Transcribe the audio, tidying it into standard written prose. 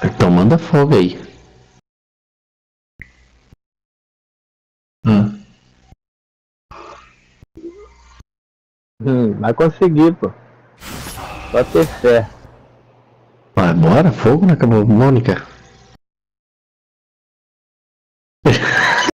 Então manda fogo aí. Vai conseguir, pô. Só ter fé. Vai, bora, fogo na Mônica.